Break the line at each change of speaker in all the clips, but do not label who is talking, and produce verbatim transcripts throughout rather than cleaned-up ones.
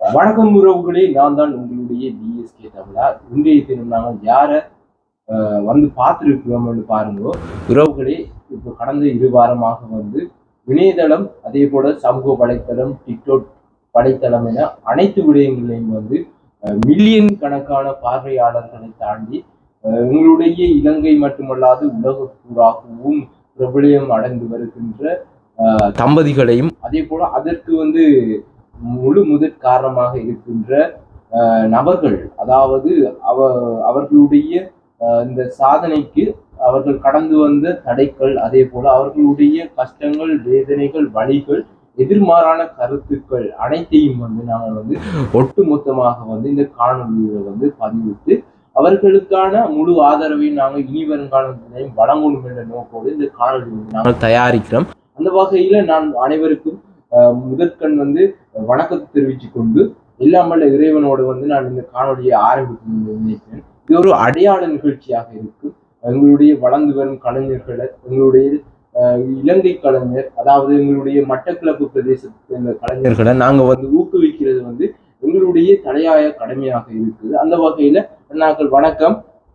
வணக்கம் உறவுகளே, நான் தான் உங்களுடைய பிஎஸ்கே தமிழா. இன்றைய தினம் நாங்கள் யாரை வந்து பார்த்துருக்கிறோம்னு பாருங்க உறவுகளே. இப்போ கடந்த இரு வாரமாக வந்து இணையதளம், அதே போல சமூக வலைத்தளம், டிக்டாக் வலைத்தளம் என அனைத்து விடயங்களையும் வந்து மில்லியன் கணக்கான பார்வையாளர்களை தாண்டி எங்களுடைய இலங்கை மட்டுமல்லாது உலக பூராகவும் பிரபலியம் அடைந்து வருகின்ற தம்பதிகளையும், அதே போல அதற்கு வந்து முழு முதற் காரணமாக இருக்கின்ற நபர்கள், அதாவது அவ அவர்களுடைய இந்த சாதனைக்கு அவர்கள் கடந்து வந்த தடைகள், அதே போல அவர்களுடைய கஷ்டங்கள், வேதனைகள், வழிகள், எதிர்மாறான கருத்துக்கள் அனைத்தையும் வந்து நாங்கள் வந்து ஒட்டுமொத்தமாக வந்து இந்த காணொலியை வந்து பதிவிட்டு அவர்களுக்கான முழு ஆதரவையும் நாங்கள் இனி வரும் காலத்திலையும் வழங்கணும் என்ற நோக்கோடு இந்த காணொலி வந்து நாங்கள் தயாரிக்கிறோம். அந்த வகையில நான் அனைவருக்கும் முதற்கண் வந்து வணக்கத்தை தெரிவித்துக் கொண்டு இல்லாமல் இறைவனோடு வந்து நான் இந்த காணொலியை ஆரம்பிக்கணும்னு நினைக்கிறேன். இது ஒரு அடையாள நிகழ்ச்சியாக இருக்கும். எங்களுடைய வளர்ந்து வரும் கலைஞர்களை, எங்களுடைய இலங்கை கலைஞர், அதாவது எங்களுடைய மட்டக்களப்பு பிரதேசத்து இந்த கலைஞர்களை நாங்கள் வந்து ஊக்குவிக்கிறது வந்து எங்களுடைய தலையாய கடமையாக இருக்குது. அந்த வகையில நாங்கள் வணக்கம்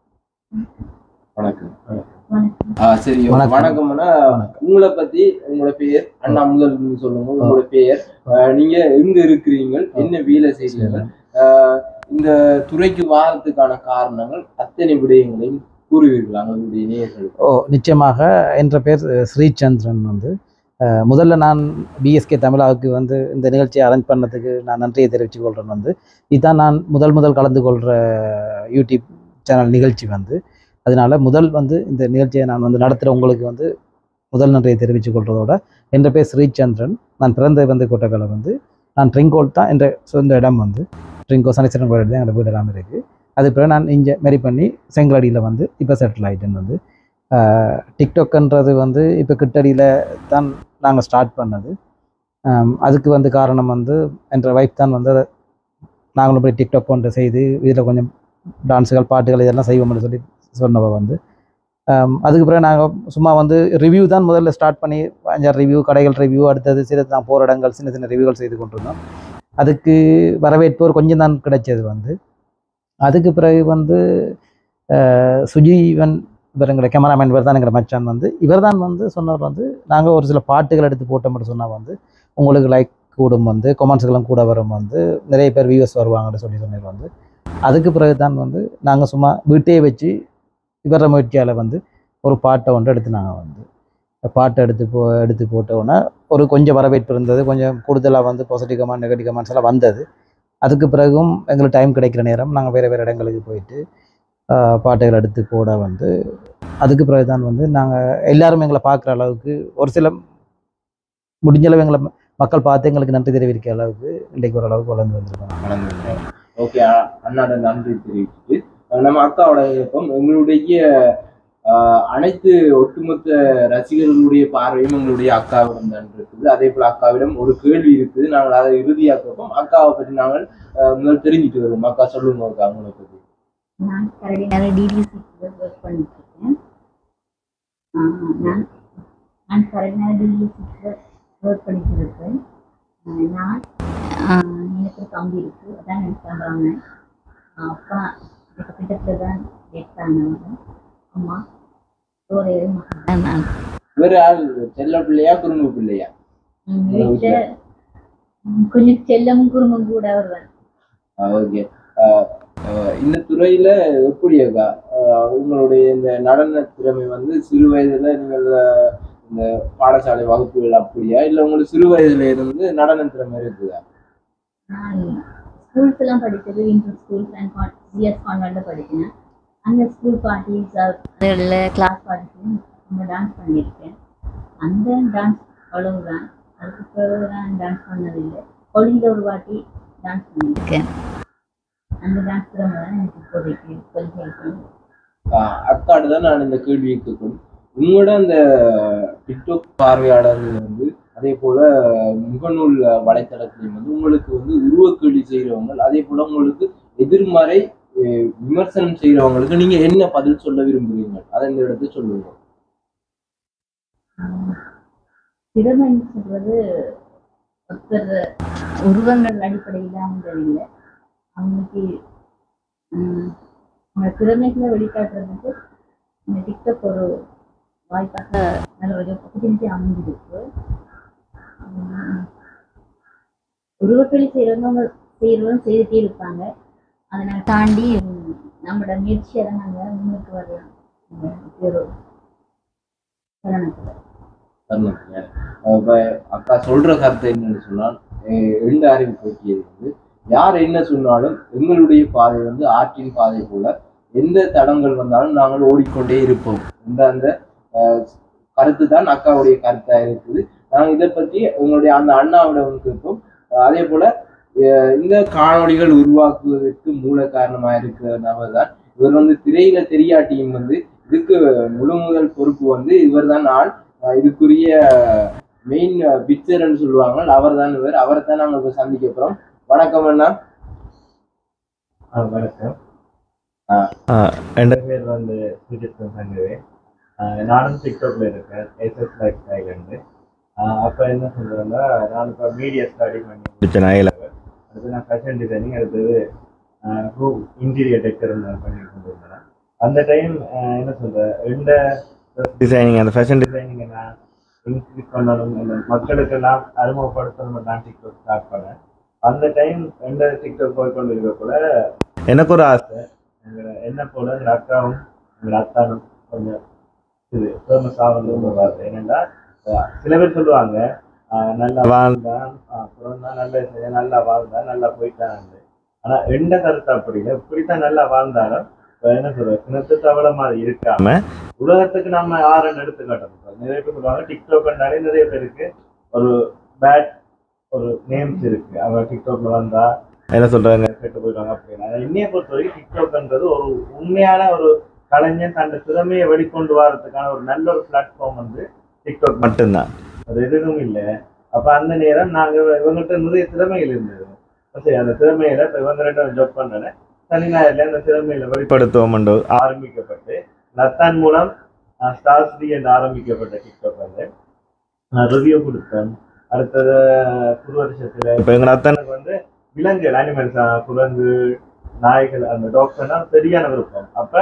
வணக்கம் ஆஹ் சரி, வணக்கம்னா உங்களை பத்தி, உங்களோட பெயர் அண்ணா முதல் சொல்லுங்க. உங்களோட பெயர், நீங்க எங்க இருக்கிறீங்க, என்ன வேலை செய்றீங்க, ஆஹ் இந்த துறைக்கு வாரத்துக்கான காரணங்கள், அத்தனை விடயங்களையும் கூறுவீர்கள் அவங்களுடைய நேயர்களுக்கு?
ஓ, நிச்சயமாக. என்ற பேர் ஸ்ரீசந்திரன். வந்து முதல்ல நான் பிஎஸ்கே தமிழாவுக்கு வந்து இந்த நிகழ்ச்சியை அரேஞ்ச் பண்ணதுக்கு நான் நன்றியை தெரிவித்துக் கொள்கிறேன். வந்து இதுதான் நான் முதல் முதல் கலந்து கொள்கிற யூடியூப் சேனல் நிகழ்ச்சி. வந்து அதனால முதல் வந்து இந்த நிகழ்ச்சியை நான் வந்து நடத்துகிற உங்களுக்கு வந்து முதல் நன்றியை தெரிவித்துக் கொள்வதோட, என்ற பேர் ஸ்ரீசந்திரன். நான் பிறந்த வந்து கொட்டக்கலை வந்து நான் ட்ரிங்கோல் தான் என்ற சொந்த இடம். வந்து ட்ரிங்கோ சனீஸ்வரன் கோயில் தான் என்னோட வீடு எல்லாமே இருக்குது. அது பிறகு நான் இங்கே மேரி பண்ணி செங்கலடியில் வந்து இப்போ செட்டில் ஆகிட்டேன். வந்து டிக்டாக்ன்றது வந்து இப்போ கிட்டடியில் தான் நாங்கள் ஸ்டார்ட் பண்ணது. அதுக்கு வந்து காரணம் வந்து என்ற வைஃப் தான் வந்து நாங்களும் போய் டிக்டாக் ஒன்று செய்து இதில் கொஞ்சம் டான்ஸுகள், பாட்டுகள் இதெல்லாம் செய்வோம்னு சொல்லி சொன்னவ. வந்து அதுக்கு பிறகு நாங்கள் சும்மா வந்து ரிவ்யூ தான் முதல்ல ஸ்டார்ட் பண்ணி அஞ்சாறு ரிவ்யூ, கடைகள் ரிவ்யூ, அடுத்தது சில நான் போகிற இடங்கள் சின்ன சின்ன ரிவ்யூகள் செய்து கொண்டிருந்தோம். அதுக்கு வரவேற்போர் கொஞ்சம் தான் கிடைச்சது. வந்து அதுக்கு பிறகு வந்து சுஜீவன் இவர் எங்களை கேமராமேன், இவர் தான் எங்களை மச்சான். வந்து இவர் தான் வந்து சொன்னவர் வந்து நாங்கள் ஒரு சில பாட்டுகள் எடுத்து போட்ட மட்டும் சொன்னால் வந்து உங்களுக்கு லைக் கூடும், வந்து கொமெண்ட்ஸுக்கெல்லாம் கூட வரும், வந்து நிறைய பேர் வியூவர்ஸ் வருவாங்கன்னு சொல்லி சொன்னவர். வந்து அதுக்கு பிறகு தான் வந்து நாங்கள் சும்மா வீட்டையே வச்சு இவர முயற்சியால் வந்து ஒரு பாட்டை ஒன்று எடுத்து நாங்கள் வந்து பாட்டை எடுத்து போ எடுத்து போட்டோன்னா ஒரு கொஞ்சம் வரவேற்பு இருந்தது. கொஞ்சம் கூடுதலாக வந்து பாசிட்டிவ் கமெண்ட், நெகட்டிவ் கமெண்ட்ஸ் எல்லாம் வந்தது. அதுக்கு பிறகும் எங்களுக்கு டைம் கிடைக்கிற நேரம் நாங்கள் வேறு வேறு இடங்களுக்கு போயிட்டு பாட்டுகள் எடுத்து போட வந்து அதுக்கு பிறகு தான் வந்து நாங்கள் எல்லாரும் எங்களை பார்க்குற அளவுக்கு, ஒரு சில முடிஞ்ச அளவு எங்களை மக்கள் பார்த்து எங்களுக்கு நன்றி தெரிவிக்கிற அளவுக்கு இன்றைக்கு ஓரளவுக்கு வளர்ந்து வந்திருக்கோம்.
ஓகே, அண்ணாட நன்றி தெரிவிச்சுட்டு நம்ம அக்காவோட இயக்கம், எங்களுடைய அனைத்து ஒட்டுமொத்த ரசிகர்களுடைய பார்வையும் எங்களுடைய அக்காவிடம் தான் இருக்குது. அதே போல அக்காவிடம் ஒரு கேள்வி இருக்குது, நாங்கள் அதை இறுதியாக்குவோம். அக்காவை பற்றி நாங்கள் முதல் தெரிஞ்சுட்டு வருவோம். அக்கா சொல்லுங்க அக்கா, அவங்களை பற்றி.
நான் கரடினால டிடிசி ஒர்க் பண்ணிட்டு இருக்கேன். நான் நான் கரடினால டிடிசி ஒர்க் பண்ணிட்டு இருக்கேன். நான் எனக்கு தம்பி இருக்கு, அதான் எனக்கு சொல்கிறாங்க. அப்பா எனக்கு கிட்டத்தில் தான் கேட்டாங்க. அம்மா ஒரே மகன். நான்
வேறு ஆள் செல்ல பிள்ளையா குறும்பு பிள்ளையா?
வீட்டில் கொஞ்சம் செல்லமும் குறும்பும் கூட வருவேன்.
ஓகே, இந்த துறையில எப்படி இருக்கா உங்களுடைய இந்த நடன திறமை? வந்து சிறு வயதுல நீங்கள் இந்த பாடசாலை வகுப்புகள் அப்படியா, இல்ல உங்களுக்கு சிறு வயதுல இருந்து நடன திறமை இருக்குதா?
நான் ஸ்கூல்ஸ் எல்லாம் படித்தது இன்டர் ஸ்கூல்ஸ் அண்ட் ஜிஎஸ் கான்வென்ட்ல படித்தேன். அந்த ஸ்கூல் பார்ட்டிஸ் அதில் கிளாஸ் பார்ட்டிஸையும் நம்ம டான்ஸ் பண்ணியிருக்கேன். அந்த டான்ஸ் அவ்வளவுதான். அதுக்கு பிறகு நான் டான்ஸ் பண்ணதில்லை. கொழுங்கில் ஒரு வாட்டி டான்ஸ் பண்ணியிருக்கேன். அந்த டான்ஸ் திறமை தான் எனக்கு இப்போதைக்கு கொஞ்சம்.
அக்காடு தான் நான் இந்த கேள்வியை கேட்கணும். உங்களோட அந்த டிக்டாக் பார்வையாளர்கள் வந்து, அதே போல முகநூல் வலைத்தளத்திலையும் வந்து உங்களுக்கு வந்து உருவ கேள்வி செய்கிறவங்க, அதே போல உங்களுக்கு எதிர்மறை விமர்சனம் செய்கிறவங்களுக்கு நீங்க என்ன பதில் சொல்ல விரும்புறீங்க? அதை இந்த இடத்துல சொல்லுங்க.
திறமைன்னு சொல்றது ஒருத்தர் உருவங்கள் அடிப்படையில் அமைந்ததில்லை. அவங்களுக்கு அவங்க திறமைகளை வெளிக்காட்டுறதுக்கு இந்த டிக்டாக் ஒரு வாய்ப்பாக நல்ல ஒரு ஆப்பர்ச்சுனிட்டி அமைஞ்சிருக்கு. உருவக்களி செய்கிறவங்க செய்கிறவங்க செய்துட்டே இருப்பாங்க. அதை தாண்டி நம்மளோட முயற்சியை தான் நாங்கள் முன்னுக்கு வரலாம். ஒரு தருணத்தில்
தருணத்தில் இப்போ அக்கா சொல்ற கருத்தை என்னன்னு சொன்னால், ரெண்டு அறிவு போக்கியது வந்து யார் என்ன சொன்னாலும் எங்களுடைய பாதை வந்து ஆற்றின் பாதை போல எந்த தடங்கள் வந்தாலும் நாங்கள் ஓடிக்கொண்டே இருப்போம் என்ற அந்த கருத்து தான் அக்காவுடைய கருத்தா இருக்குது. நாங்கள் இதை பற்றி உங்களுடைய அந்த அண்ணாவிடம் கேட்போம். அதே போல இந்த காணொளிகள் உருவாக்குவதற்கு மூல காரணமாக இருக்கிறதுனால தான் இவர் வந்து திரையில தெரியாட்டியும் வந்து இதுக்கு முழு முதல் பொறுப்பு வந்து இவர் தான். ஆள் இதுக்குரிய மெயின் பிக்சர்ன்னு சொல்லுவாங்க, அவர் தான் இவர். அவரை தான் நாங்கள் இப்போ சந்திக்க போகிறோம். வணக்கம் அண்ணா.
வணக்கம். என் பேர் வந்து சங்கவே. நானும் டிக்டாக்ல இருக்கேன், எஸ்எஸ் லைஃப் ஸ்டைல்ண்டு. அப்போ என்ன சொல்கிறேன்னா, நான் இப்போ மீடியா ஸ்டடி பண்ணி முடிச்சேன் ஐ லெவல். அடுத்து நான் ஃபேஷன் டிசைனிங், அடுத்தது ரூம் இன்டீரியர் டெக்கர் பண்ணிட்டு கொண்டிருந்தேன். அந்த டைம் என்ன சொல்கிறேன், எந்த டிசைனிங் அந்த ஃபேஷன் டிசைனிங்கை நான் இன்க்ரீஸ் பண்ணணும், இந்த மக்களுக்கெல்லாம் அறிமுகப்படுத்தணும் நான் டிக்டாக் ஸ்டார்ட் பண்ணேன். அந்த டைம் எந்த டிக்டாக் போய் கொண்டு இருக்க கூட எனக்கு ஒரு ஆசை, எங்களை என்ன போல எங்கள் அக்காவும் எங்கள் அத்தானும் கொஞ்சம் இது ஃபேமஸ் ஆகணும்னு ஒரு ஆசை. என்னென்னா சில பேர் சொல்லுவாங்க நல்லா வாழ்ந்தான், அப்புறம் தான் நல்ல நல்லா வாழ்ந்தான், நல்லா போயிட்டான். ஆனால் எந்த கருத்து அப்படி இல்லை, இப்படித்தான் நல்லா வாழ்ந்தாலும் என்ன சொல்ற கிணத்து தவளை மாதிரி இருக்காம உலகத்துக்கு நம்ம ஆறுன்னு எடுத்து காட்டணும். நிறைய பேர் சொல்லுவாங்க டிக்டாக்னாலே நிறைய பேருக்கு ஒரு பேட் ஒரு நேம்ஸ் இருக்கு. அவங்க டிக்டாக்ல வந்தா என்ன சொல்றாங்க கெட்டு போயிடுவாங்க அப்படின்னா. என்னைய பொறுத்த வரைக்கும் டிக்டாக்ன்றது ஒரு உண்மையான ஒரு கலைஞன் தன் திறமையை வெளிக்கொண்டு வரதுக்கான ஒரு நல்ல ஒரு பிளாட்ஃபார்ம் வந்து டிக்டாக் மட்டும்தான், அது எதுவும் இல்லை. அப்ப அந்த நேரம் நாங்க இவங்ககிட்ட நிறைய திறமைகள் இருந்தது. சரி, அந்த திறமையில இப்ப இவங்க ரெண்டு ஜாப் பண்ணேன் தனிநாயில அந்த திறமையில வெளிப்படுத்துவோம் என்று ஆரம்பிக்கப்பட்டு நத்தான் மூலம் ஸ்டார்ஸ் டி என்று ஆரம்பிக்கப்பட்ட டிக்டாக் வந்து நான் ரிவ்யூ கொடுத்தேன். அடுத்தது புது வருஷத்துல இப்ப எங்க நத்தானுக்கு வந்து விலங்குகள் அனிமல்ஸ், குரங்கு, நாய்கள், அந்த டாக்ஸ்னா சரியான விருப்பம். அப்ப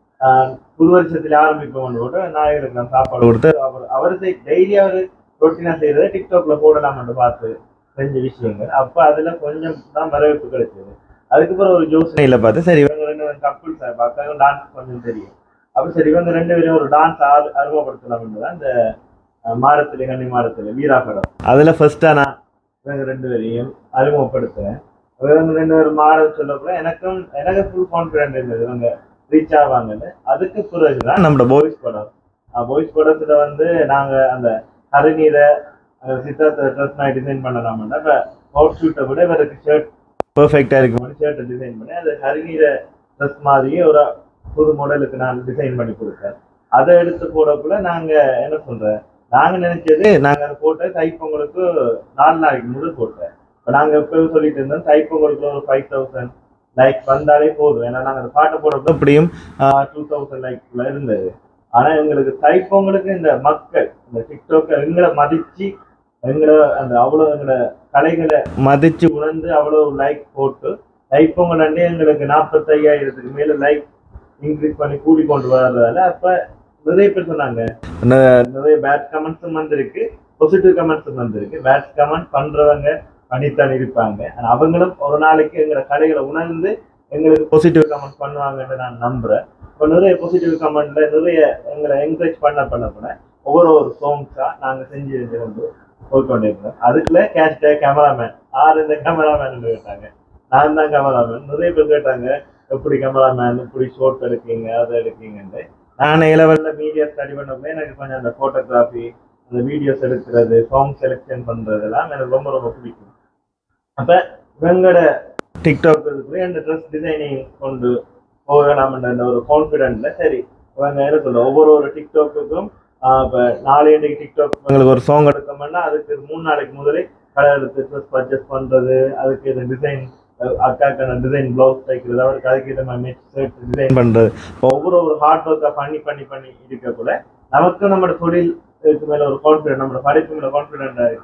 புது வருஷத்துல ஆரம்பிப்போம் போட்டு நாய்களுக்கு நான் சாப்பாடு கொடுத்து அவர் அவர் டெய்லி அவர் ரொட்டீனா செய்யறதை டிக்டாக்ல போடலாம்னு பார்த்து செஞ்ச விஷயங்கள். அப்ப அதுல கொஞ்சம் தான் வரவேற்பு கிடைச்சது. அதுக்கப்புறம் ஒரு யோசனையில பார்த்து சரி இவங்க ரெண்டு கப்புள்ஸ் பார்த்தாங்க, டான்ஸ் கொஞ்சம் தெரியும். அப்ப சரி இவங்க ரெண்டு பேரும் ஒரு டான்ஸ் அறிமுகப்படுத்தலாம் தான் இந்த மாடத்துல கண்ணி மாடத்துல வீரா படம் அதுல ஃபர்ஸ்டா நான் இவங்க ரெண்டு பேரையும் அறிமுகப்படுத்துறேன். இவங்க ரெண்டு பேரும் மாடல் சொல்லப்போ எனக்கும் எனக்கு ஃபுல் கான்ஃபிடென்ட் இருந்தது இவங்க ரீச் ஆவாங்கன்னு. அதுக்கு பிறகுதான் நம்மளோட பாய்ஸ் படம் பாய்ஸ் படத்துல வந்து நாங்க அந்த ஹரிநீரை சித்தார்த்த ட்ரெஸ் நான் டிசைன் பண்ணலாம்னா இப்போ அவுட் ஷூட்டை விட இவருக்கு ஷர்ட் பெர்ஃபெக்டா இருக்கும் ஷர்ட்டை டிசைன் பண்ணி அது ஹரிநீரை ட்ரெஸ் மாதிரியே ஒரு புது மாடலுக்கு நான் டிசைன் பண்ணி கொடுத்தேன். அதை எடுத்து போடக்குள்ள நாங்க என்ன சொல்றேன், நாங்க நினைச்சது நாங்க அதை போட்ட தைப்பொங்கலுக்கு நாலு நாளைக்கு முதல் போட்டேன். இப்போ நாங்க எப்பவும் சொல்லிட்டு இருந்தோம் தைப்பொங்கலுக்கு ஒரு ஃபைவ் தௌசண்ட் லைக்ஸ் வந்தாலே போதும். ஏன்னா நாங்கள் அந்த பாட்டை போடுறது எப்படியும் டூ தௌசண்ட் லைக்ஸ்ல இருந்தது. ஆனா எங்களுக்கு தைப்பொங்கலுக்கு இந்த மக்கள் இந்த டிக்டாக் எங்களை மதிச்சு எங்களை அந்த அவ்வளோ எங்களோட கலைகளை மதிச்சு உணர்ந்து அவ்வளோ லைக் போட்டு தைப்பொங்கல் அண்டே எங்களுக்கு நாற்பத்தி ஐயாயிரத்துக்கு மேல லைக் இன்க்ரீஸ் பண்ணி கூடி கொண்டு வர்றதால அப்ப நிறைய பேர் சொன்னாங்க. நிறைய பேட் கமெண்ட்ஸும் வந்திருக்கு, பாசிட்டிவ் கமெண்ட்ஸும் வந்திருக்கு. பேட் கமெண்ட் பண்றவங்க பண்ணித்தான் இருப்பாங்க. ஆனா அவங்களும் ஒரு நாளைக்கு எங்களை கலைகளை உணர்ந்து எங்களுக்கு பாசிட்டிவ் கமெண்ட் பண்ணுவாங்கன்னு நான் நம்புறேன். இப்போ நிறைய பாசிட்டிவ் கமெண்ட்ல நிறைய எங்களை என்கரேஜ் பண்ண பண்ண பண்ண ஒவ்வொரு ஒரு சாங்ஸா நாங்க செஞ்சு வந்து போய்கொண்டிருக்கோம். அதுக்குள்ள கேஷ்டேக் கேமராமேன் ஆறு இந்த கேமராமேன் கேட்டாங்க. நான் தான் கேமராமேன். நிறைய பேர் கேட்டாங்க எப்படி கேமராமேன் இப்படி ஷோட் எடுக்கீங்க அதை எடுக்கீங்கன்னு. நான் இளவல்ல மீடியா ஸ்டடி பண்ணப்போ எனக்கு கொஞ்சம் அந்த ஃபோட்டோகிராஃபி அந்த வீடியோஸ் எடுக்கிறது சாங் செலெக்ஷன் பண்றதெல்லாம் எனக்கு ரொம்ப ரொம்ப பிடிக்கும். அப்ப இவங்களோட டிக்டாக் அந்த ட்ரெஸ் டிசைனிங் கொண்டு போகலாம்ன்ற ஒரு கான்ஃபிடென்ட்ல சரி இவங்க என்ன சொல்ல ஒவ்வொரு ஒரு டிக்டாக்குக்கும் இப்போ நாளைக்கு டிக்டாக் உங்களுக்கு ஒரு சாங் எடுக்கணும்னா அதுக்கு மூணு நாளைக்கு முதலே கடை எடுத்து ட்ரெஸ் பர்ச்சேஸ் பண்றது, அதுக்கு இது டிசைன் அக்காக்கான டிசைன் பிளவுஸ் தைக்கிறது, அவருக்கு அதுக்கு இதை மாதிரி ஷர்ட் டிசைன் பண்றது, ஒவ்வொரு ஒரு ஹார்ட் ஒர்க்கா பண்ணி பண்ணி பண்ணி இருக்க கூட நமக்கு நம்மளோட தொழிலுக்கு மேல ஒரு கான்ஃபிடென்ட் நம்மளோட படிப்பு மேல கான்ஃபிடென்டா இருக்கு.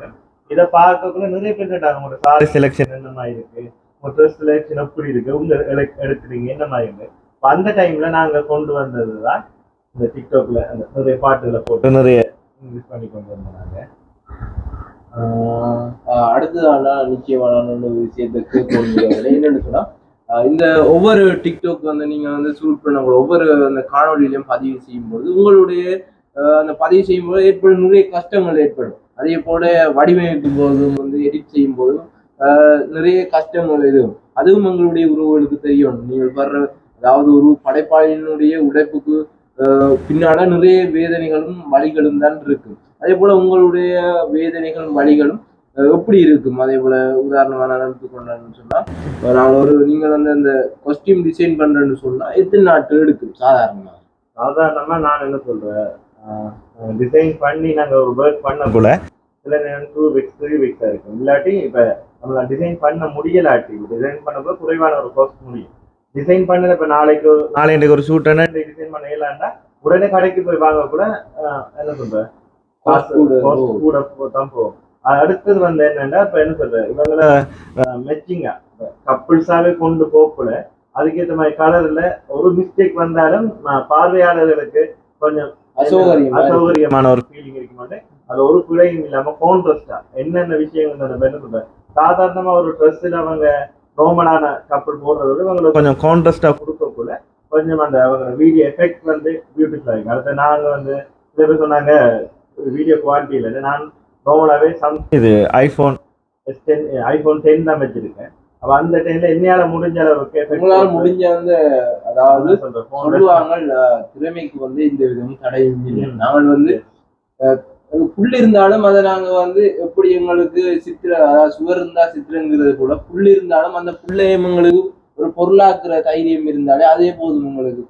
இதை பார்க்கக்குள்ள நிறைய பேர் கேட்டாங்க உங்களோட சாரி செலெக்ஷன் என்ன மாதிரி இருக்கு, உங்க ட்ரெஸ் செலெக்ஷன் எப்படி இருக்கு, உங்க எடுக்கிறீங்க என்ன மாதிரி இருக்கு. அந்த டைம்ல நாங்க கொண்டு வந்ததுதான் இந்த டிக்டாக்ல அந்த நிறைய பாட்டுகளை போட்டு நிறைய இங்கிலீஷ் பண்ணி கொண்டு வந்தாங்க.
அடுத்ததான நிச்சயமான ஒரு விஷயத்துக்கு போகிறீங்க என்னன்னு சொன்னா, இந்த ஒவ்வொரு டிக்டாக் வந்து நீங்க வந்து ஷூட் பண்ண ஒவ்வொரு அந்த காணொலியிலையும் பதிவு செய்யும்போது உங்களுடைய அந்த பதிவு செய்யும்போது ஏற்படும் நிறைய கஷ்டங்கள் ஏற்படும். அதே போல வடிவமைக்கும் போதும் வந்து எடிட் செய்யும் போதும் நிறைய கஷ்டங்கள் எதுவும் அதுவும் உங்களுடைய உறவுகளுக்கு தெரியும். நீங்கள் வர்ற அதாவது ஒரு படைப்பாளியினுடைய உழைப்புக்கு பின்னால நிறைய வேதனைகளும் வழிகளும் தான் இருக்கு. அதே போல உங்களுடைய வேதனைகளும் வழிகளும் எப்படி இருக்கும். அதே போல உதாரணமா நான் எடுத்துக்கொண்டேன்னு சொன்னா, நாங்கள் ஒரு நீங்கள் வந்து அந்த காஸ்டியூம் டிசைன் பண்றேன்னு சொன்னா எத்தனை நாட்கள் எடுக்கும் சாதாரணமா?
சாதாரணமா நான் என்ன சொல்றேன், டிசைன் பண்ணி நாங்க ஒரு ஒர்க் பண்ண போல சில நேரம் டூ வீக்ஸ் த்ரீ வீக்ஸா இருக்கும். இல்லாட்டி இப்ப நம்மள டிசைன் பண்ண முடியலாட்டி டிசைன் பண்ண போது குறைவான ஒரு காஸ்ட் முடியும். டிசைன் பண்ணல இப்ப நாளைக்கு நாளைக்கு ஒரு ஷூட் டிசைன் பண்ண இயலாண்டா உடனே கடைக்கு போய் வாங்க கூட என்ன சொல்றேன் கூட தான் போகும். அடுத்தது வந்து என்னன்னா இப்ப என்ன சொல்ற இவங்கள மெச்சிங்கா கப்பிள்ஸாவே கொண்டு போகல அதுக்கேற்ற மாதிரி கலர்ல ஒரு மிஸ்டேக் வந்தாலும் பார்வையாளர்களுக்கு கொஞ்சம் அசௌகரியமான ஒரு ஃபீலிங் இருக்க மாட்டேன். அது ஒரு பிழையும் இல்லாம கான்ட்ராஸ்டா என்னென்ன விஷயங்கள் நம்ம என்ன சொல்றேன், சாதாரணமா ஒரு ட்ரெஸ்ல அவங்க நார்மலான கப்பல் போடுறத விட இவங்களுக்கு கொஞ்சம் கான்ட்ராஸ்டா கொடுக்கக்குள்ள கொஞ்சம் அந்த அவங்க வீடியோ எஃபெக்ட் வந்து பியூட்டிஃபுல்லா இருக்கு. அடுத்து நாங்க வந்து சில பேர் சொன்னாங்க வீடியோ குவாலிட்டி இல்லை. நான் நார்மலாவே சம் இது iPhone S ten iPhone ten தான் வச்சிருக்கேன். அப்ப அந்த டைம்ல என்னையால முடிஞ்ச அளவுக்கு
முடிஞ்ச வந்து அதாவது சொல்லுவாங்க திறமைக்கு வந்து இந்த விதமும் தடையும் இல்லை. நாங்கள் வந்து புல் இருந்தாலும் அதை நாங்க வந்து எப்படி எங்களுக்கு சித்திர அதாவது சுவர் இருந்தா சித்திரங்கிறது கூட புல் இருந்தாலும் அந்த புள்ளையும் எங்களுக்கு ஒரு பொருளாக்குற தைரியம் இருந்தாலே அதே போதும் உங்களுக்கு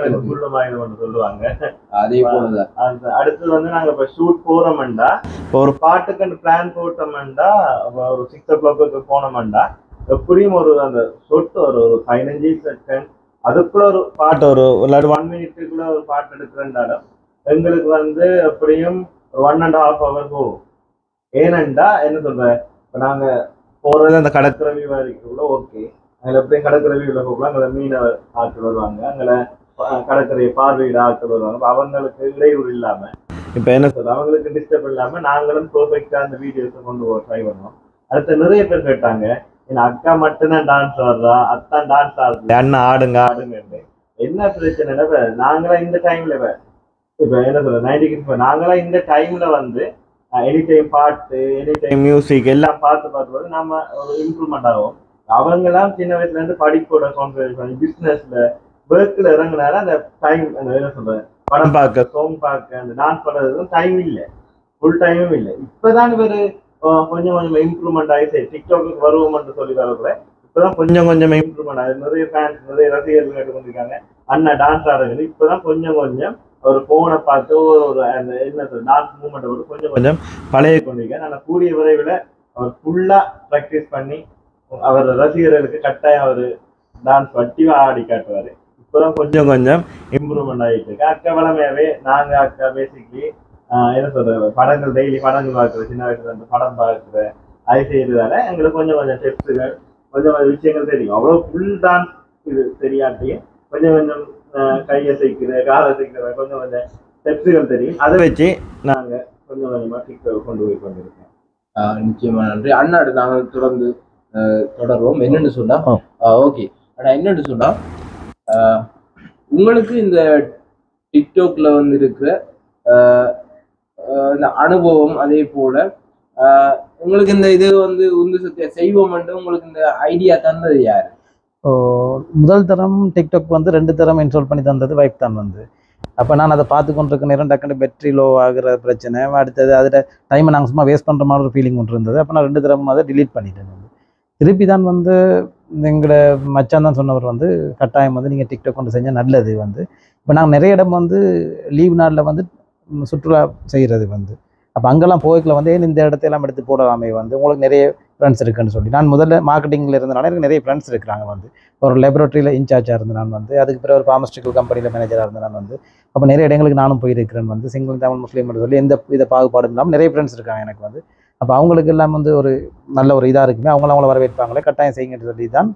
சொல்லுவாங்க.
அதே போலதான்
அடுத்தது வந்து நாங்க இப்ப ஷூட் போறோம்டா இப்போ ஒரு பாட்டுக்கு பிளான் போட்டோம்டா ஒரு சிக்ஸ் ஓ கிளாக்கு போனோம்டா எப்படியும் ஒரு அந்த சொட்டு ஒரு ஒரு பதினஞ்சு செகண்ட் அதுக்குள்ள ஒரு பாட்டு ஒரு இல்லாட்டி ஒன் மினிட்டுக்குள்ள ஒரு பாட்டு எடுக்கிறேன்டாலும் எங்களுக்கு வந்து எப்படியும் ஒரு ஒன் அண்ட் ஹாஃப் ஹவர் போகும். ஏனண்டா என்ன சொல்ற இப்போ நாங்க போறது அந்த கடற்கரை வரைக்குள்ள ஓகே, அதில் எப்படியும் கடற்கரை வியூவில் போகலாம். அங்கே மீனவர் ஆட்கள் வருவாங்க, அங்கே கடற்கரையை பார்வையிட ஆட்கள் வருவாங்க. இப்போ அவங்களுக்கு இடையூறு இல்லாம இப்போ என்ன சொல்ற அவங்களுக்கு டிஸ்டர்ப் இல்லாம நாங்களும் பர்ஃபெக்டா அந்த வீடியோஸை கொண்டு போக ட்ரை பண்ணுவோம். அடுத்து நிறைய பேர் கேட்டாங்க, என் அக்கா மட்டும்தான் டான்ஸ் ஆடுறா, அத்தான் டான்ஸ் ஆடுது, அண்ணா ஆடுங்க ஆடுங்க. என்ன பிரச்சனை இப்ப நாங்களாம் இந்த டைம்ல இப்ப என்ன சொல்ற நைன்டி கிட்ஸ் நாங்களாம் இந்த டைம்ல வந்து எனி டைம் பாட்டு எனி டைம் மியூசிக் எல்லாம் பார்த்து பார்த்து பார்த்து நம்ம ஒரு இம்ப்ரூவ்மெண்ட் ஆகும். அவங்கெல்லாம் சின்ன வயசுல இருந்து படிப்போட கான்சன்ட்ரேட் பண்ணி பிசினஸ்ல ஒர்க்ல இறங்குனால அந்த டைம் அந்த என்ன சொல்ற படம் பார்க்க சாங் பார்க்க அந்த டான்ஸ் பண்றதுக்கும் டைம் இல்லை, ஃபுல் டைமும் இல்லை. இப்பதான் இவர் கொஞ்சம் கொஞ்சம் இம்ப்ரூவ்மெண்ட் ஆகி சரி டிக்டாக்கு வருவோம்னு சொல்லி வரக்கூட இப்பதான் கொஞ்சம் கொஞ்சம் இம்ப்ரூவ்மெண்ட் ஆகுது. நிறைய ஃபேன்ஸ் நிறைய ரசிகர்கள் கேட்டுக்கொண்டிருக்காங்க அண்ணா டான்ஸ் ஆடுறது. இப்பதான் கொஞ்சம் கொஞ்சம் ஒரு போனை பார்த்து ஒரு அந்த என்ன டான்ஸ் மூவ்மெண்ட் வந்து கொஞ்சம் கொஞ்சம் பழைய கொண்டிருக்கேன். ஆனால் கூடிய விரைவில் அவர் ஃபுல்லா ப்ராக்டிஸ் பண்ணி அவர் ரசிகர்களுக்கு கட்டாயம் அவர் டான்ஸ் வட்டிவா ஆடி காட்டுவாரு. இப்பதான் கொஞ்சம் கொஞ்சம் இம்ப்ரூவ்மெண்ட் ஆகிட்டு இருக்கு. அக்கா வளமையாவே நாங்க அக்கா பேசிக்கலி என்ன சொல்ற படங்கள் டெய்லி படங்கள் பார்க்குறது, சின்ன வயசுல அந்த படம் பார்க்குற அது செய்யறதால எங்களுக்கு கொஞ்சம் கொஞ்சம் டிப்ஸுகள் கொஞ்சம் கொஞ்சம் விஷயங்கள் தெரியும். அவ்வளோ ஃபுல் டான்ஸ் இது தெரியாட்டியும் கொஞ்சம் கொஞ்சம் கையை சேர்க்கிற காலை சேர்க்கிற கொஞ்சம் கொஞ்சம் ஸ்டெப்ஸுகள் தெரியும். அதை வச்சு நாங்க கொஞ்சம் கொஞ்சமா டிக்டாக் கொண்டு போய் கொண்டிருக்கோம்.
நிச்சயமா நன்றி அண்ணாடு. நாங்கள் தொடர்ந்து தொடர்வோம். என்னன்னு சொன்னா ஓகே ஆனா என்னன்னு சொன்னா உங்களுக்கு இந்த டிக்டாக்ல வந்து இருக்கிற இந்த அனுபவம் அதே போல உங்களுக்கு இந்த இது வந்து உந்து சத்திய செய்வோம் உங்களுக்கு இந்த ஐடியா தந்தது யாரு?
முதல் தரம் டிக்டாக் வந்து ரெண்டு தரம் இன்ஸ்டால் பண்ணி தந்தது வைஃப் தான் வந்து. அப்போ நான் அதை பார்த்து கொண்டிருக்க நேரம் டக்குனு பேட்டரி லோ ஆகிற பிரச்சனை, அடுத்தது அதில் டைமை நாங்கள் சும்மா வேஸ்ட் பண்ணுற மாதிரி ஒரு ஃபீலிங் ஒன்று இருந்தது. அப்போ நான் ரெண்டு தரம் அதை டிலீட் பண்ணிட்டேன் வந்து. திருப்பி தான் வந்து எங்களோட மச்சான் தான் சொன்னவர் வந்து கட்டாயம் வந்து நீங்கள் டிக்டாக் கொண்டு செஞ்சால் நல்லது வந்து. இப்போ நாங்கள் நிறைய இடம் வந்து லீவ் நாளில் வந்து சுற்றுலா செய்கிறது வந்து. அப்போ அங்கெல்லாம் போய்க்கல வந்து இந்த இடத்தையெல்லாம் எடுத்து போடலாமே வந்து உங்களுக்கு நிறைய ஃப்ரெண்ட்ஸ் இருக்குன்னு சொல்லி நான் முதல்ல மார்க்கெட்டிங்கில் இருந்தனால எனக்கு நிறைய ஃப்ரெண்ட்ஸ் இருக்கிறாங்க வந்து. ஒரு லேபரேட்டரியில் இன்சார்ஜாக இருந்தேன் நான் வந்து. அதுக்கு பிறகு ஒரு ஃபார்மஸ்டிக்கல் கம்பெனியில் மேனேஜராக இருந்தேன் நான் வந்து. அப்போ நிறைய இடங்களுக்கு நானும் போயிருக்கிறேன் வந்து. சிங்கிள் தமிழ் முஸ்லீம் சொல்லி எந்த இதை பாகுபாடு இல்லாமல் நிறைய ஃப்ரெண்ட்ஸ் இருக்காங்க எனக்கு வந்து. அப்போ அவங்களுக்கு எல்லாம் வந்து ஒரு நல்ல ஒரு இதாக இருக்குமே, அவங்கள அவங்கள வரவேற்பாங்களே, கட்டாயம் செய்யுங்கன்னு சொல்லி தான்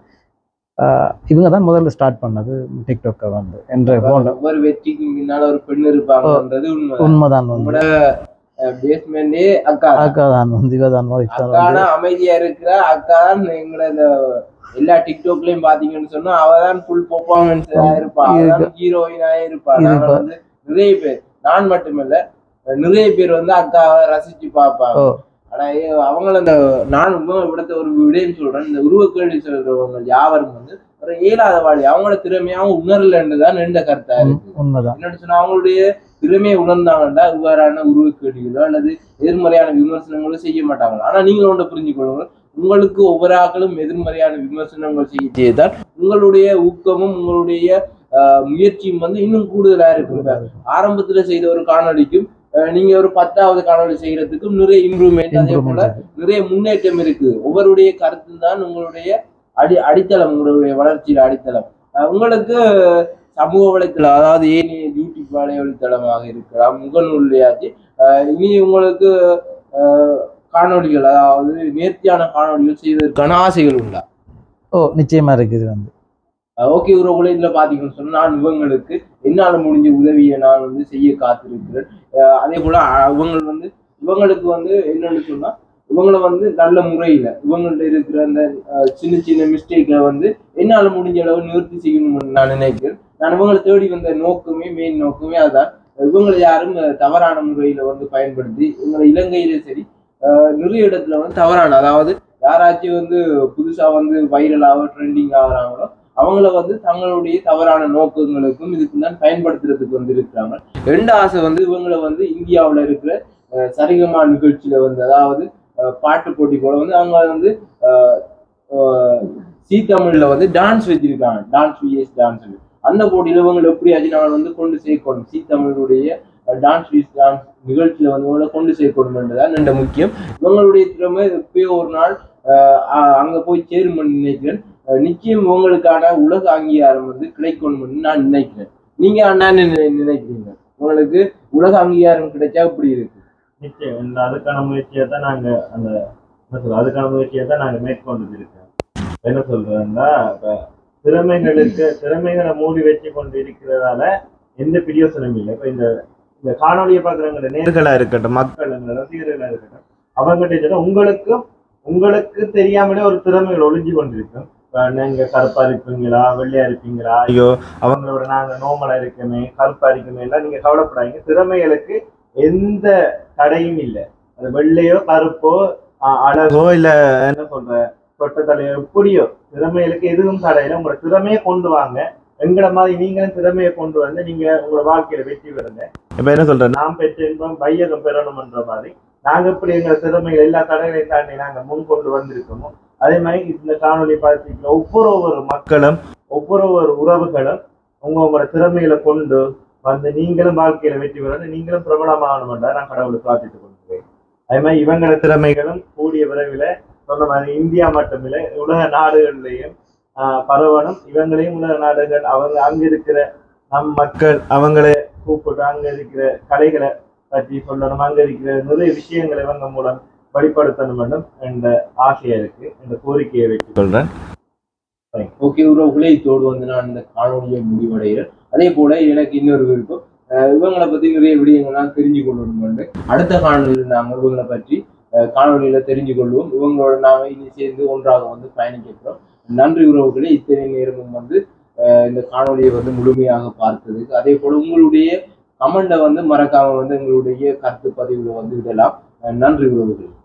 இவங்க தான் முதல்ல ஸ்டார்ட் பண்ணது டிக்டாக்கை வந்து என்ற
ஒவ்வொரு வெற்றிக்கு முன்னால ஒரு பெண் இருப்பாங்கன்றது உண்மை
உண்மைதான். வந்து
பேஸ்மெண்டே அக்கா
அக்கா தான் வந்து இவ தான்
அக்கானா அமைதியா இருக்கிற அக்கா தான் எங்களை இந்த எல்லா டிக்டாக்லயும் பாத்தீங்கன்னு சொன்னா அவதான் ஃபுல் பெர்ஃபார்மன்ஸா இருப்பா, ஹீரோயினா இருப்பா. நாங்க வந்து நிறைய பேர், நான் மட்டுமில்ல நிறைய பேர் வந்து அக்காவை ரசிச்சு பார்ப்பாங்க. ஆனா அவங்கள இந்த நான் விடத்த ஒரு விடயன்னு சொல்றேன், இந்த உருவக்கேள்வி சொல்றவங்க யாவரும் வந்து ஒரு இயலாத வாழி அவங்களோட திறமையாவும் உணரலன்னுதான் எந்த கருத்தா இருக்கு. என்னன்னு சொன்னா அவங்களுடைய திறமையை உணர்ந்தாங்கன்னா இவ்வாறான உருவக்கேள்விகளோ அல்லது எதிர்மறையான விமர்சனங்களோ செய்ய மாட்டாங்க. ஆனா நீங்களும் ஒன்றை புரிஞ்சுக்கொள்ளுங்க, உங்களுக்கு ஒவ்வொரு ஆக்களும் எதிர்மறையான விமர்சனங்கள் செய்ய செய்தால் உங்களுடைய ஊக்கமும் உங்களுடைய ஆஹ் முயற்சியும் வந்து இன்னும் கூடுதலா இருக்கு. ஆரம்பத்துல செய்த ஒரு காணொலிக்கும் நீங்க ஒரு பத்தாவது காணொலி செய்யறதுக்கும் நிறைய இம்ப்ரூவ்மெண்ட், அதே போல நிறைய முன்னேற்றம் இருக்கு. ஒவ்வொருடைய கருத்து தான் உங்களுடைய அடி அடித்தளம் உங்களுடைய வளர்ச்சியில அடித்தளம். உங்களுக்கு சமூக வலைத்தளம், அதாவது ஏன் யூடியூப் வலைத்தளமாக இருக்கலாம், முகநூல்லையாச்சு இனி உங்களுக்கு அஹ் காணொலிகள், அதாவது நேர்த்தியான காணொலிகள் செய்வதற்கான ஆசைகள் உண்டா?
ஓ நிச்சயமா இருக்குது. வந்து
ஓகே உறவுகளை இதுல பாத்தீங்கன்னு சொன்னா நான் இவங்களுக்கு என்னால முடிஞ்ச உதவியை நான் வந்து செய்ய காத்திருக்கிறேன். அதே போல இவங்க வந்து இவங்களுக்கு வந்து என்னன்னு சொன்னா இவங்களை வந்து நல்ல முறையில இவங்கள்ட்ட இருக்கிற அந்த சின்ன சின்ன மிஸ்டேக்ல வந்து என்னால முடிஞ்ச அளவு நிவர்த்தி செய்யணும்னு நான் நினைக்கிறேன். நான் இவங்களை தேடி வந்த நோக்கமே மெயின் நோக்கமே அதுதான். இவங்களை யாரும் தவறான முறையில வந்து பயன்படுத்தி இவங்களை இலங்கையில சரி நிறைய இடத்துல வந்து தவறான, அதாவது யாராச்சும் வந்து புதுசா வந்து வைரலாக ட்ரெண்டிங் ஆகுறாங்களோ அவங்கள வந்து தங்களுடைய தவறான நோக்கங்களுக்கும் இதுக்கு தான் பயன்படுத்துறதுக்கு வந்து இருக்கிறாங்க. ரெண்டு ஆசை வந்து இவங்களை வந்து இந்தியாவில் இருக்கிற சரிகமா நிகழ்ச்சியில வந்து, அதாவது பாட்டு போட்டி போல வந்து அவங்க வந்து சி தமிழ்ல வந்து டான்ஸ் வச்சிருக்காங்க, டான்ஸ் விஎஸ் டான்ஸ். அந்த போட்டியில இவங்களை எப்படியாச்சும் நான் வந்து கொண்டு சேர்க்கணும், சி தமிழுடைய டான்ஸ் விஎஸ் டான்ஸ் நிகழ்ச்சியில வந்து இவங்களை கொண்டு சேர்க்கணும்ன்றதான் ரெண்டு முக்கியம். இவங்களுடைய திறமை எப்பயோ ஒரு நாள் ஆஹ் அங்க போய் சேருமென்னு நினைக்கிறேன். நிச்சயம் உங்களுக்கான உலக அங்கீகாரம் வந்து கிடைக்கணும்னு நான் நினைக்கிறேன். நீங்க அண்ணா நினைக்கிறீங்க உங்களுக்கு உலக அங்கீகாரம் கிடைச்சா இப்படி இருக்கு?
நிச்சயம் அதுக்கான முயற்சியை தான் நாங்க அந்த அதுக்கான முயற்சியை தான் நாங்க மேற்கொண்டு இருக்கோம். என்ன சொல்றேன்னா, இப்ப திறமைகளுக்கு திறமைகளை மூடி வச்சு கொண்டு இருக்கிறதால எந்த பிரியோசனமும் இல்லை. இப்ப இந்த இந்த காணொலியை பார்க்குறவங்க நேர்களா இருக்கட்டும், மக்கள் ரசிகர்களா இருக்கட்டும், அவங்ககிட்ட உங்களுக்கும் உங்களுக்கு தெரியாமலே ஒரு திறமைகள் ஒளிஞ்சு கொண்டிருக்கும். நீங்க கருப்பா இருப்பீங்களா, வெள்ளையா இருப்பீங்களா, ஐயோ அவங்களோட நாங்க நோமலா இருக்கமே, கருப்பா இருக்குமே எல்லாம் நீங்க கவலைப்படாதீங்க. திறமைகளுக்கு எந்த தடையும் இல்லை. அது வெள்ளையோ கருப்போ அழகோ இல்ல என்ன சொல்ற தொட்ட தலையோ எப்படியோ திறமைகளுக்கு எதுவும் தடையில. உங்களோட திறமையை கொண்டு வாங்க. எங்களை மாதிரி நீங்களும் திறமையை கொண்டு வந்து நீங்க உங்களோட வாழ்க்கையில வெற்றி பெறுங்க. இப்ப என்ன சொல்ற, நாம் பெற்ற இன்பம் வையகம் பெறணும்ன்ற மாதிரி நாங்க எப்படி எங்களை திறமைகள் எல்லா தடைகளையும் தாண்டி நாங்க முன் கொண்டு வந்திருக்கோமோ அதே மாதிரி இந்த காணொலி பார்த்துக்கிற ஒவ்வொரு ஒவ்வொரு மக்களும் ஒவ்வொரு ஒவ்வொரு உறவுகளும் உங்க உங்களோட திறமைகளை கொண்டு வந்து நீங்களும் வாழ்க்கையில வெற்றி பெற நீங்களும் பிரபலமாகணும்ன்றா நான் கடவுளை பிரார்த்தித்து கொண்டிருக்கேன். அதே மாதிரி இவங்களோட திறமைகளும் கூடிய விரைவில் சொன்ன மாதிரி இந்தியா மட்டுமில்லை உலக நாடுகள்லையும் ஆஹ் பரவணும். இவங்களையும் உலக நாடுகள் அவங்க அங்க இருக்கிற நம் மக்கள் அவங்களை கூப்பிட்டு அங்க இருக்கிற கலைகளை பற்றி சொல்லணும், அங்க இருக்கிற நிறைய விஷயங்களை இவங்க மூலம் வெளிப்படுத்தணும் என்றும் என்ற ஆசையா இருக்கு, என்ற கோரிக்கையை வைத்துக் கொள்றேன்.
ஓகே உறவுகளே, இதோடு வந்து நான் இந்த காணொலியை முடிவடைகிறேன். அதே போல எனக்கு இன்னொரு விருப்பம், இவங்களை பத்தி நிறைய விடயங்கள்லாம் தெரிஞ்சு கொள்ளணும். அடுத்த காணொலியில் நாங்கள் இவங்களை பற்றி காணொலியில தெரிஞ்சு கொள்வோம். இவங்களோட நாம இனி சேர்ந்து ஒன்றாக வந்து பயணிக்கிறோம். நன்றி உறவுகளே, இத்தனை நேரமும் வந்து இந்த காணொலியை வந்து முழுமையாக பார்த்ததுக்கு. அதே போல உங்களுடைய கமெண்ட வந்து மறக்காம வந்து எங்களுடைய கருத்து பதிவுல வந்து விடலாம். நன்றி உறவுகளே.